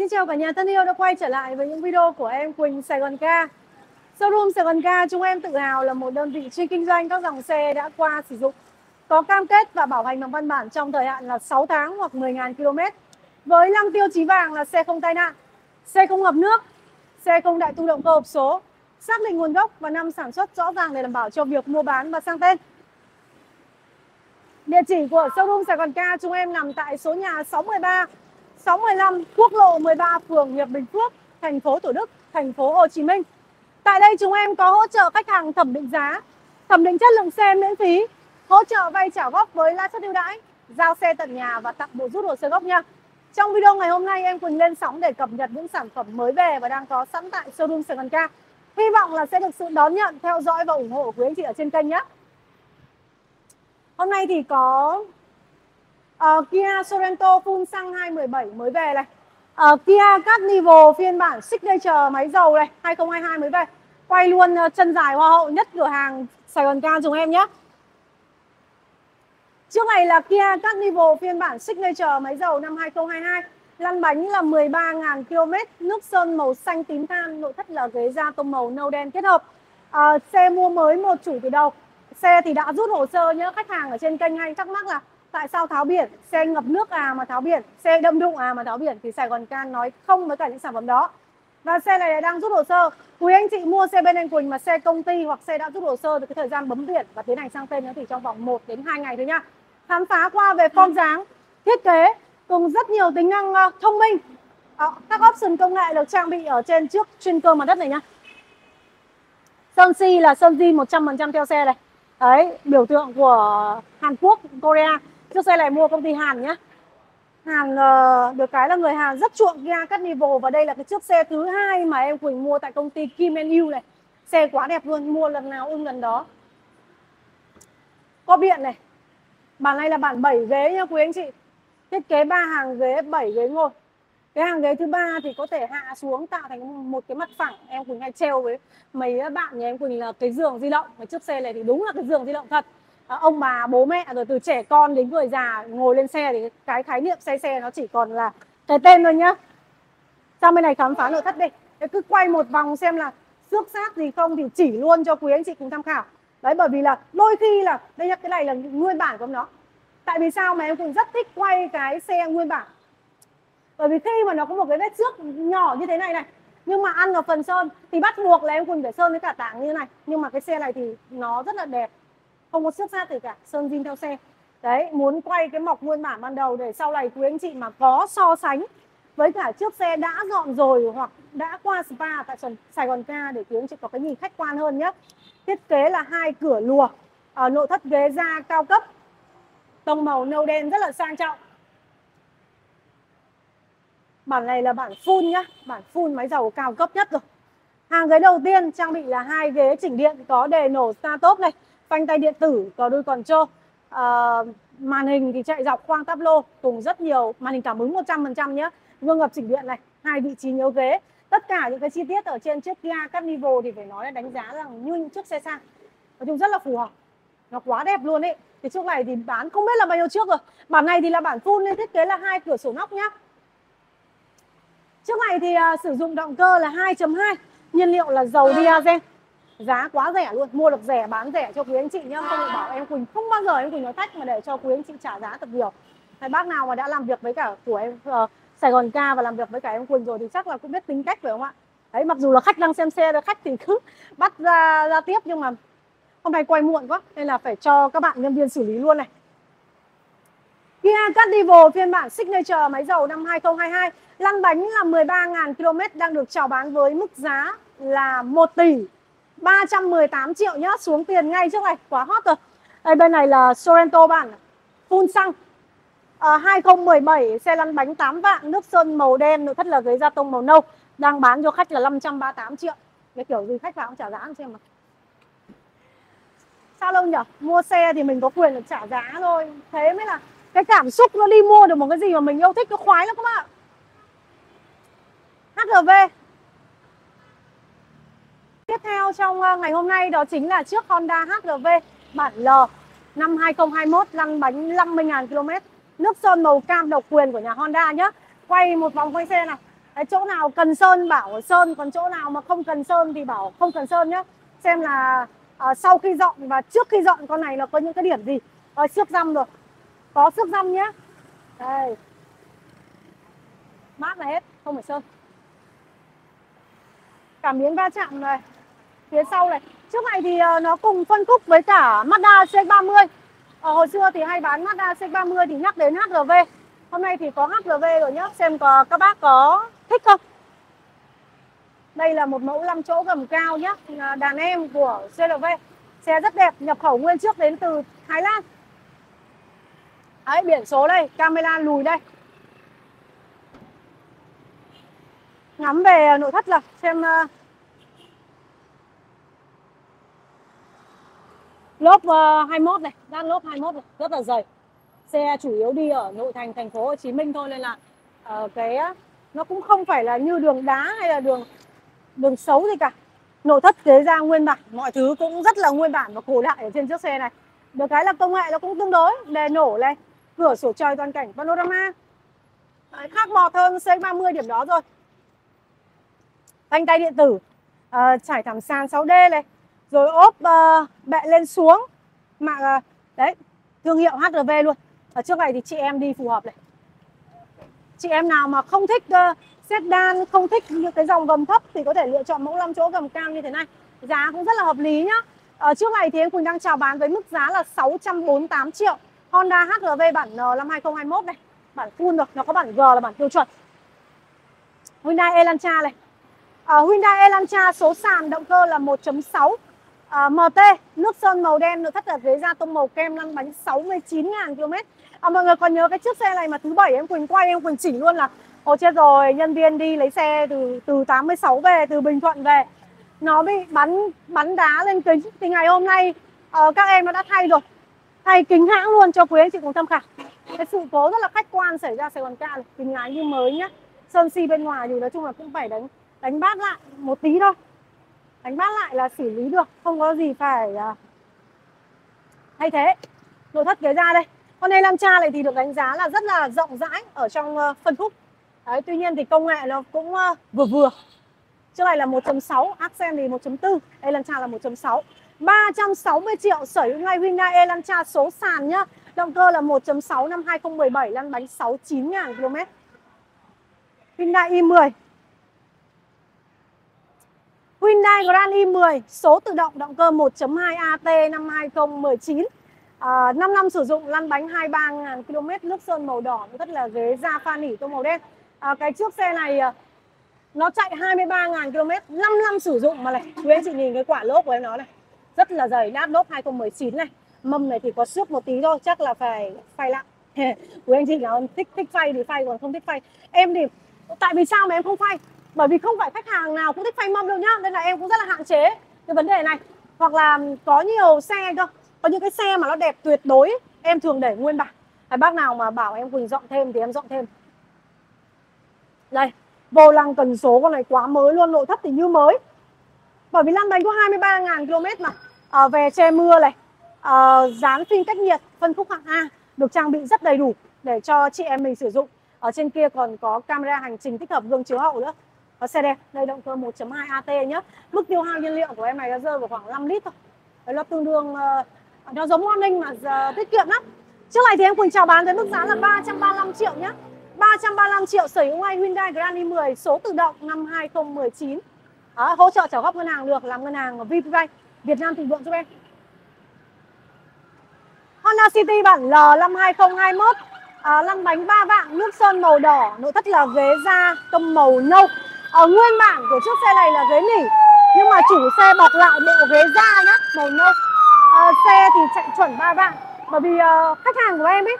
Xin chào cả nhà thân yêu đã quay trở lại với những video của em Quỳnh Sài Gòn Car. Showroom Sài Gòn Car chúng em tự hào là một đơn vị chuyên kinh doanh các dòng xe đã qua sử dụng, có cam kết và bảo hành bằng văn bản trong thời hạn là 6 tháng hoặc 10.000 km. Với 5 tiêu chí vàng là xe không tai nạn, xe không ngập nước, xe không đại tu động cơ hộp số, xác định nguồn gốc và năm sản xuất rõ ràng để đảm bảo cho việc mua bán và sang tên. Địa chỉ của showroom Sài Gòn Car chúng em nằm tại số nhà 613, 615 quốc lộ 13, phường Hiệp Bình Phước, thành phố Thủ Đức, thành phố Hồ Chí Minh. Tại đây chúng em có hỗ trợ khách hàng thẩm định giá, thẩm định chất lượng xe miễn phí, hỗ trợ vay trả góp với lãi suất ưu đãi, giao xe tận nhà và tặng bộ rút hồ sơ gốc nha. Trong video ngày hôm nay em Quỳnh lên sóng để cập nhật những sản phẩm mới về và đang có sẵn tại showroom Sài Gòn Car. Hy vọng là sẽ được sự đón nhận, theo dõi và ủng hộ của quý anh chị ở trên kênh nhé. Hôm nay thì có Kia Sorento full xăng 2017 mới về này. Kia Carnival phiên bản Signature máy dầu này, 2022 mới về. Quay luôn chân dài hoa hậu nhất cửa hàng Sài Gòn Car chúng em nhé. Trước này là Kia Carnival phiên bản Signature máy dầu năm 2022. Lăn bánh là 13.000 km, nước sơn màu xanh tím than, nội thất là ghế da tông màu nâu đen kết hợp. Xe mua mới một chủ từ đầu. Xe thì đã rút hồ sơ nhớ, khách hàng ở trên kênh hay thắc mắc là tại sao tháo biển, xe ngập nước mà tháo biển, xe đâm đụng mà tháo biển, thì Sài Gòn Car nói không với cả những sản phẩm đó. Và xe này đang rút hồ sơ. Quý anh chị mua xe bên anh Quỳnh mà xe công ty hoặc xe đã rút hồ sơ thì cái thời gian bấm biển và tiến hành sang tên thì trong vòng 1 đến 2 ngày thôi nha. Khám phá qua về form dáng, thiết kế cùng rất nhiều tính năng thông minh. Các option công nghệ được trang bị ở trên trước chuyên cơ mặt đất này nhá. Sơn xi là sơn zin 100% theo xe này. Đấy, biểu tượng của Hàn Quốc, Korea. Chiếc xe này mua công ty Hàn nhá. Hàn được cái là người Hàn rất chuộng Kia Carnival. Và đây là cái chiếc xe thứ hai mà em Quỳnh mua tại công ty Kim & này. Xe quá đẹp luôn, mua lần nào ưng lần đó. Có biện này. Bản này là bản 7 ghế nha quý anh chị. Thiết kế 3 hàng ghế, 7 ghế ngồi. Cái hàng ghế thứ ba thì có thể hạ xuống tạo thành một cái mặt phẳng. Em Quỳnh hay treo với mấy bạn nhà em Quỳnh là cái giường di động. Cái chiếc xe này thì đúng là cái giường di động thật. Ông bà, bố mẹ rồi từ trẻ con đến người già ngồi lên xe thì cái khái niệm xe nó chỉ còn là cái tên thôi nhá. Sang bên này khám phá nội thất đi. Để cứ quay một vòng xem là xước xác gì không thì chỉ luôn cho quý anh chị cùng tham khảo. Đấy, bởi vì là đôi khi là đây, cái này là nguyên bản của nó. Tại vì sao mà em cũng rất thích quay cái xe nguyên bản. Bởi vì khi mà nó có một cái vết xước nhỏ như thế này này, nhưng mà ăn vào phần sơn thì bắt buộc là em Quỳnh phải sơn với cả tảng như thế này. Nhưng mà cái xe này thì nó rất là đẹp, không có xước xác gì cả, sơn zin theo xe. Đấy, muốn quay cái mọc nguyên bản ban đầu để sau này quý anh chị mà có so sánh với cả chiếc xe đã dọn rồi hoặc đã qua spa tại Sài Gòn Car để quý anh chị có cái nhìn khách quan hơn nhé. Thiết kế là 2 cửa lùa, nội thất ghế da cao cấp, tông màu nâu đen rất là sang trọng. Bản này là bản full nhá, bản full máy dầu cao cấp nhất rồi. Hàng ghế đầu tiên trang bị là 2 ghế chỉnh điện, có đề nổ start top này, phanh tay điện tử, có đuôi control. Màn hình thì chạy dọc khoang táp lô cùng rất nhiều màn hình cảm ứng 100% nhé. Gương gập chỉnh điện này, 2 vị trí nhớ ghế. Tất cả những cái chi tiết ở trên chiếc Kia Carnival thì phải nói là đánh giá rằng như những chiếc xe sang. Nói chung rất là phù hợp. Nó quá đẹp luôn ấy. Thì chiếc này thì bán không biết là bao nhiêu chiếc rồi. Bản này thì là bản full nên thiết kế là 2 cửa sổ nóc nhá. Chiếc này thì sử dụng động cơ là 2.2, nhiên liệu là dầu diesel. Giá quá rẻ luôn, mua được rẻ bán rẻ cho quý anh chị nhá. Không được bảo em Quỳnh, không bao giờ em Quỳnh nói thách mà để cho quý anh chị trả giá thật nhiều. Hay bác nào mà đã làm việc với cả của em Sài Gòn Car và làm việc với cả em Quỳnh rồi thì chắc là cũng biết tính cách phải không ạ? Đấy, mặc dù là khách đang xem xe, khách thì cứ bắt ra tiếp, nhưng mà hôm nay quay muộn quá nên là phải cho các bạn nhân viên xử lý luôn này. Kia Carnival phiên bản Signature máy dầu năm 2022, lăn bánh là 13.000 km, đang được chào bán với mức giá là 1 tỷ 318 triệu nhá, xuống tiền ngay trước này, quá hot rồi. Đây, bên này là Sorento bản full xăng 2017, xe lăn bánh 8 vạn, nước sơn màu đen, nội thất là ghế da tông màu nâu, đang bán cho khách là 538 triệu. Cái kiểu gì khách vào cũng trả giá xem mà. Sao đâu nhỉ? Mua xe thì mình có quyền được trả giá thôi. Thế mới là cái cảm xúc nó đi mua được một cái gì mà mình yêu thích, nó khoái lắm các bạn. HRV. Tiếp theo trong ngày hôm nay đó chính là chiếc Honda HRV bản L năm 2021, lăn bánh 50.000 km. Nước sơn màu cam độc quyền của nhà Honda nhé. Quay một vòng quay xe này. Cái chỗ nào cần sơn bảo sơn, còn chỗ nào mà không cần sơn thì bảo không cần sơn nhá. Xem là sau khi dọn và trước khi dọn con này là có những cái điểm gì. Xước răm rồi, có xước răm nhá. Đây, mát là hết, không phải sơn. Cảm biến va chạm này, phía sau này. Trước này thì nó cùng phân khúc với cả Mazda CX-30. Hồi xưa thì hay bán Mazda CX-30 thì nhắc đến HRV. Hôm nay thì có HRV rồi nhá. Xem các bác có thích không. Đây là một mẫu 5 chỗ gầm cao nhá, đàn em của CRV. Xe rất đẹp, nhập khẩu nguyên chiếc đến từ Thái Lan. Đấy, biển số đây, camera lùi đây. Ngắm về nội thất là xem lốp 21 này, đan lốp 21 này, rất là dày. Xe chủ yếu đi ở nội thành thành phố Hồ Chí Minh thôi, nên là nó cũng không phải là như đường đá hay là đường xấu gì cả. Nội thất ghế da nguyên bản, mọi thứ cũng rất là nguyên bản và cổ đại ở trên chiếc xe này. Được cái là công nghệ nó cũng tương đối, đèn nổ này, cửa sổ trời toàn cảnh panorama. Đấy, khác bọt hơn CX-30 điểm đó rồi. Phanh tay điện tử, trải thảm sàn 6D này, rồi ốp bệ lên xuống, mạng đấy, thương hiệu HRV luôn. Ở trước này thì chị em đi phù hợp này. Chị em nào mà không thích sedan, không thích những cái dòng gầm thấp thì có thể lựa chọn mẫu 5 chỗ gầm cao như thế này. Giá cũng rất là hợp lý nhá. Ở trước này thì em Quỳnh đang chào bán với mức giá là 648 triệu. Honda HRV bản N năm 2021 này. Bản full rồi, nó có bản G là bản tiêu chuẩn. Hyundai Elantra này. Hyundai Elantra số sàn động cơ là 1.6 MT, nước sơn màu đen, nội thất là ghế da tông màu kem, lăn bánh 69.000 km. Mọi người còn nhớ cái chiếc xe này mà thứ bảy em Quỳnh quay, em Quỳnh chỉnh luôn là ôi chết rồi, nhân viên đi lấy xe từ 86 về, từ Bình Thuận về, nó bị bắn đá lên kính. Thì ngày hôm nay các em nó đã thay rồi, thay kính hãng luôn cho quý anh chị cùng tham khảo. Cái sự cố rất là khách quan xảy ra Sài Gòn Ca này, kính lái như mới nhá. Sơn xi bên ngoài thì nói chung là cũng phải đánh bát lại một tí thôi. Đánh bát lại là xử lý được, không có gì phải thay thế. Nội thất ghế da đây. Con Elantra này thì được đánh giá là rất là rộng rãi ở trong phân khúc. Đấy, tuy nhiên thì công nghệ nó cũng vừa vừa. Trước này là 1.6, Accent thì 1.4, Elantra là 1.6. 360 triệu sở hữu ngay Hyundai Elantra số sàn nhá. Động cơ là 1.6 năm 2017, lăn bánh 69.000 km. Hyundai i10. Hyundai Grand i10 số tự động, động cơ 1.2 AT năm 2019. 5 năm sử dụng, lăn bánh 23.000 km, nước sơn màu đỏ, rất là ghế da pha nỉ tông màu đen. Cái chiếc xe này nó chạy 23.000 km, 5 năm sử dụng mà này. Quý anh chị nhìn cái quả lốp của em nó này, rất là dày, đát lốp 2019 này. Mâm này thì có xước một tí thôi, chắc là phải phay lại. Quý anh chị nào thích phay thì phay, còn không thích phay. Em thì tại vì sao mà em không phay? Bởi vì không phải khách hàng nào cũng thích phay mâm đâu nhá, nên là em cũng rất là hạn chế cái vấn đề này. Hoặc là có nhiều xe cơ, có những cái xe mà nó đẹp tuyệt đối em thường để nguyên bản. Bác nào mà bảo em Quỳnh dọn thêm thì em dọn thêm. Đây, vô lăng cần số con này quá mới luôn, nội thất thì như mới. Bởi vì lăn bánh có 23.000 km mà. Về che mưa này, dán phim cách nhiệt, phân khúc hạng A, được trang bị rất đầy đủ để cho chị em mình sử dụng. Ở trên kia còn có camera hành trình tích hợp gương chiếu hậu nữa. Xe đẹp, đây động cơ 1.2 AT nhá. Mức tiêu hao nhiên liệu của em này nó rơi vào khoảng 5 lít thôi. Đấy là tương đương, nó giống Morning mà tiết kiệm lắm. Trước này thì em Quỳnh chào bán với mức giá là 335 triệu nhá. 335 triệu sở hữu ngay Hyundai Grand i10 số tự động năm 2019. Hỗ trợ trả góp ngân hàng được, làm ngân hàng VPBank Việt Nam Thịnh Vượng giúp em. Honda City bản L năm 2021, lăn bánh 3 vạng, nước sơn màu đỏ, nội thất là ghế da tông màu nâu. Nguyên bản của chiếc xe này là ghế nỉ, nhưng mà chủ xe bọc lại bộ ghế da nhá, màu nâu. Xe thì chạy chuẩn 3 vạng. Bởi vì khách hàng của em ấy,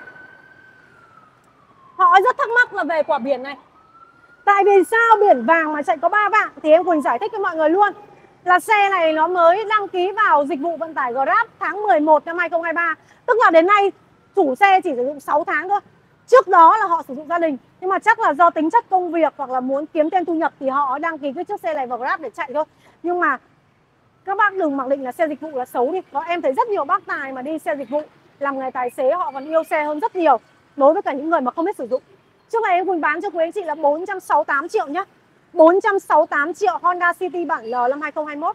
họ rất thắc mắc là về quả biển này. Tại vì sao biển vàng mà chạy có 3 vạng? Thì em Quỳnh giải thích cho mọi người luôn. Là xe này nó mới đăng ký vào dịch vụ vận tải Grab tháng 11 năm 2023. Tức là đến nay chủ xe chỉ sử dụng 6 tháng thôi. Trước đó là họ sử dụng gia đình. Nhưng mà chắc là do tính chất công việc hoặc là muốn kiếm thêm thu nhập thì họ đăng ký cái chiếc xe này vào Grab để chạy thôi. Nhưng mà các bác đừng mặc định là xe dịch vụ là xấu đi. Đó, em thấy rất nhiều bác tài mà đi xe dịch vụ, làm nghề tài xế họ còn yêu xe hơn rất nhiều đối với cả những người mà không biết sử dụng. Trước này em Quỳnh bán cho quý anh chị là 468 triệu nhá. 468 triệu Honda City bản L năm 2021.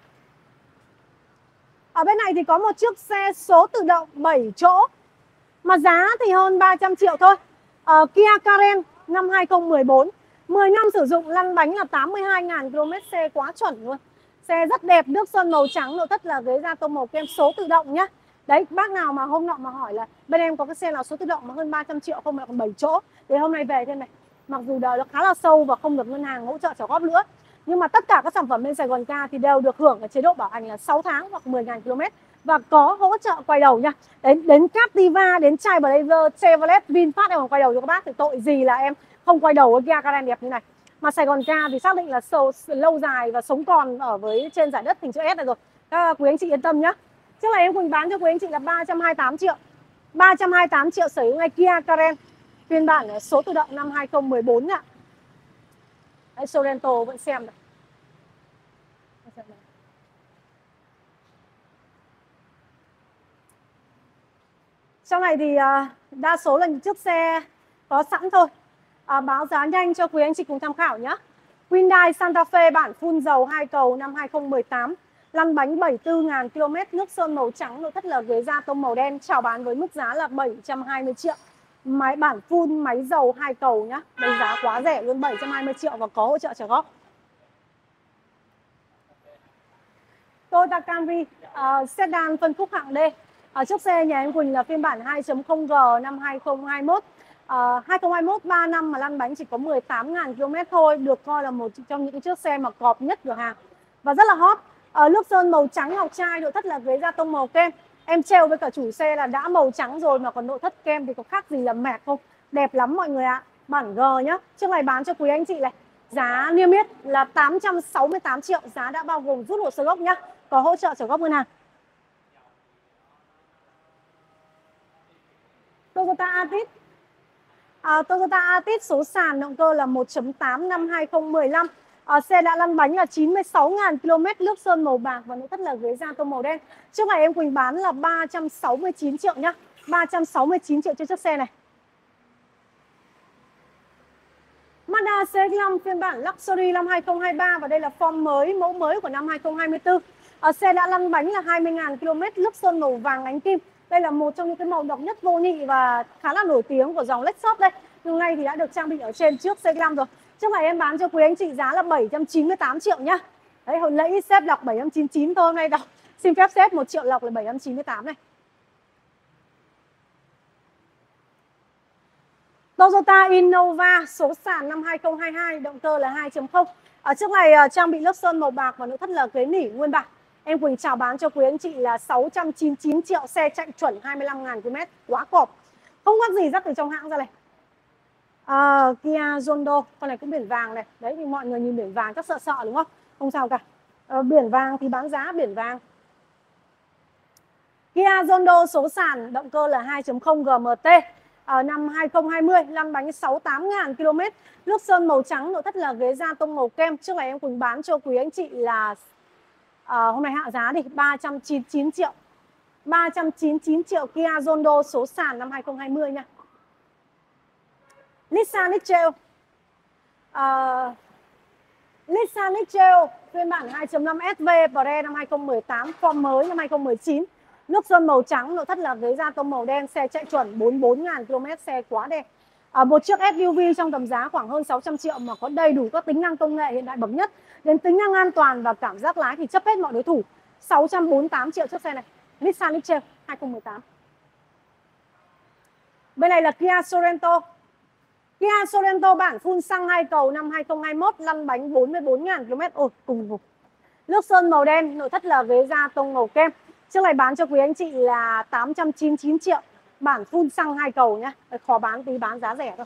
Ở bên này thì có một chiếc xe số tự động 7 chỗ mà giá thì hơn 300 triệu thôi. Kia Karen năm 2014, 10 năm sử dụng, lăn bánh là 82.000 km, xe quá chuẩn luôn. Xe rất đẹp, nước sơn màu trắng, nội thất là ghế da tông màu kem, số tự động nhá. Đấy, bác nào mà hôm nọ mà hỏi là bên em có cái xe nào số tự động mà hơn 300 triệu không, mà còn 7 chỗ, thì hôm nay về thêm này. Mặc dù đời nó khá là sâu và không được ngân hàng hỗ trợ trả góp nữa, nhưng mà tất cả các sản phẩm bên Sài Gòn Car thì đều được hưởng ở chế độ bảo hành là 6 tháng hoặc 10.000 km và có hỗ trợ quay đầu nha. Đến Captiva, đến Chai Blazer, Chevrolet, VinFast em còn quay đầu cho các bác, thì tội gì là em không quay đầu với Kia Karen đẹp như này. Mà Sài Gòn Car thì xác định là lâu dài và sống còn ở với trên giải đất hình chữ S này rồi. Các quý anh chị yên tâm nhá. Trước này em Quỳnh bán cho quý anh chị là 328 triệu. 328 triệu sở hữu ngay Kia Karen phiên bản số tự động năm 2014 ạ. Đấy, Sorento vẫn xem này. Trong này thì đa số là những chiếc xe có sẵn thôi. Báo giá nhanh cho quý anh chị cùng tham khảo nhé. Hyundai Santa Fe bản full dầu 2 cầu năm 2018, lăn bánh 74.000 km, nước sơn màu trắng, nội thất là ghế da tông màu đen, chào bán với mức giá là 720 triệu. Máy bản full máy dầu 2 cầu nhá. Đây giá quá rẻ luôn, 720 triệu và có hỗ trợ trả góp. Toyota Camry sedan phân khúc hạng D. Chiếc xe nhà em Quỳnh là phiên bản 2.0G năm 2021. 2021 3 năm mà lăn bánh chỉ có 18.000 km thôi, được coi là một trong những chiếc xe mà cọp nhất cửa hàng và rất là hot. Nước sơn màu trắng ngọc trai, nội thất là ghế da tông màu kem. Em treo với cả chủ xe là đã màu trắng rồi mà còn nội thất kem thì có khác gì là mẹt không? Đẹp lắm mọi người ạ. Bản G nhá. Chiếc này bán cho quý anh chị này, giá niêm yết là 868 triệu, giá đã bao gồm rút hồ sơ gốc nhá, có hỗ trợ trả góp ngân hàng. Toyota Altis. Toyota Altis số sàn động cơ là 1.8 năm 2015. Xe đã lăn bánh là 96.000 km, nước sơn màu bạc và nội thất là ghế da tông màu đen. Trước này em Quỳnh bán là 369 triệu nhá. 369 triệu cho chiếc xe này. Mazda CX-5 phiên bản Luxury năm 2023 và đây là form mới, mẫu mới của năm 2024. Xe đã lăn bánh là 20.000 km, nước sơn màu vàng ánh kim. Đây là một trong những cái màu độc nhất vô nhị và khá là nổi tiếng của dòng Lexus đây. Nhưng nay thì đã được trang bị ở trên trước CX-5 rồi. Trước này em bán cho quý anh chị giá là 798 triệu nhá. Đấy, hồi nãy sếp đọc 799 thôi, hôm nay đọc xin phép sếp 1 triệu lọc là 798 này. Toyota Innova số sàn năm 2022, động cơ là 2.0. Trước này trang bị lớp sơn màu bạc và nội thất là ghế nỉ nguyên bản. Em Quỳnh chào bán cho quý anh chị là 699 triệu, xe chạy chuẩn 25.000 km, quá cọp. Không có gì dắt từ trong hãng ra này. Kia Zondo, con này cũng biển vàng này. Đấy thì mọi người nhìn biển vàng chắc sợ sợ đúng không? Không sao cả. Biển vàng thì bán giá biển vàng. Kia Zondo số sàn động cơ là 2.0 GMT. Năm 2020, lăn bánh 68.000 km, nước sơn màu trắng, nội thất là ghế da tông màu kem. Trước này em Quỳnh bán cho quý anh chị là hôm nay hạ giá thì 399 triệu. 399 triệu Kia Zondo số sàn năm 2020 nha. Nissan X-Trail. Nissan X-Trail phiên bản 2.5 SV Pre năm 2018, form mới năm 2019. Nước sơn màu trắng, nội thất là ghế da tông màu đen, xe chạy chuẩn 44.000 km, xe quá đẹp. Một chiếc SUV trong tầm giá khoảng hơn 600 triệu mà có đầy đủ các tính năng công nghệ hiện đại bậc nhất. Đến tính năng an toàn và cảm giác lái thì chấp hết mọi đối thủ. 648 triệu chiếc xe này. Nissan X-Trail 2018. Bên này là Kia Sorento. Kia Sorento bản full xăng 2 cầu năm 2021, lăn bánh 44.000 km. Ôi, cùng vùng. Nước sơn màu đen, nội thất là ghế da tông màu kem. Chiếc này bán cho quý anh chị là 899 triệu. Bản full xăng 2 cầu nhá. Khó bán tí, bán giá rẻ thôi.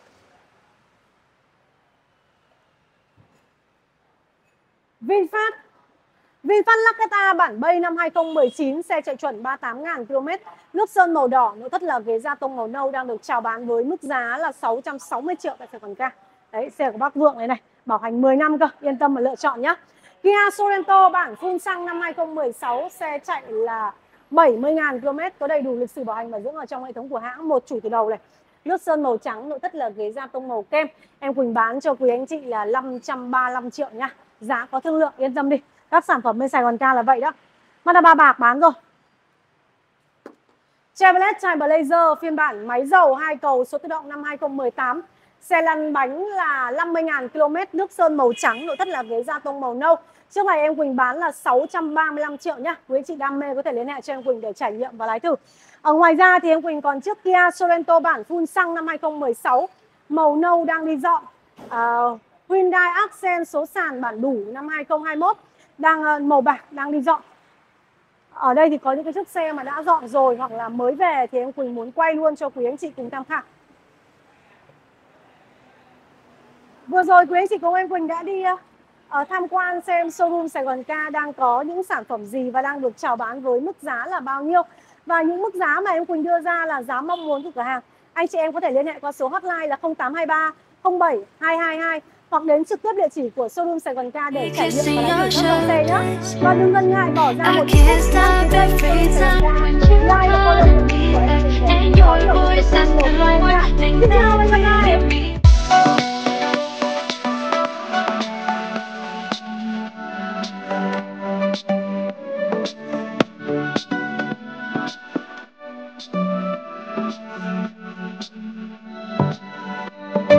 VinFast. VinFast Laketa bản Bay năm 2019, xe chạy chuẩn 38.000 km, nước sơn màu đỏ, nội thất là ghế da tông màu nâu, đang được chào bán với mức giá là 660 triệu tại Sài Gòn Car. Đấy, xe của bác Vượng này này, bảo hành 10 năm cơ, yên tâm mà lựa chọn nhá. Kia Sorento bản full xăng năm 2016, xe chạy là 70.000 km, có đầy đủ lịch sử bảo hành và dưỡng ở trong hệ thống của hãng, một chủ từ đầu này. nước sơn màu trắng, nội thất là ghế da tông màu kem. Em Quỳnh bán cho quý anh chị là 535 triệu nha. Giá có thương lượng, yên tâm đi. Các sản phẩm bên Sài Gòn Ca là vậy đó. Mazda 3 bạc bán rồi. Chevrolet Trailblazer phiên bản máy dầu 2 cầu, số tự động năm 2018. Xe lăn bánh là 50.000 km, nước sơn màu trắng, nội thất là ghế da tông màu nâu. Trước này em Quỳnh bán là 635 triệu nhá. Quý anh chị đam mê có thể liên hệ cho em Quỳnh để trải nghiệm và lái thử. Ngoài ra thì em Quỳnh còn chiếc Kia Sorento bản full xăng năm 2016, màu nâu đang đi dọn. Hyundai Accent số sàn bản đủ năm 2021 đang màu bạc đang đi dọn. Ở đây thì có những cái chiếc xe mà đã dọn rồi hoặc là mới về thì em Quỳnh muốn quay luôn cho quý anh chị cùng tham khảo. Vừa rồi quý anh chị cùng em Quỳnh đã đi tham quan xem showroom Sài Gòn Ca đang có những sản phẩm gì và đang được chào bán với mức giá là bao nhiêu. Và những mức giá mà em Quỳnh đưa ra là giá mong muốn của cửa hàng. Anh chị em có thể liên hệ qua số hotline là 0823 07 222 hoặc đến trực tiếp địa chỉ của showroom Sài Gòn Ca để trải nghiệm và lái thử các dòng xe nhé. Và đừng ngần ngại bỏ ra một chút đăng ký kênh showroom Sài Gòn Ca, like và follow kênh của em Quỳnh để có nhiều thông tin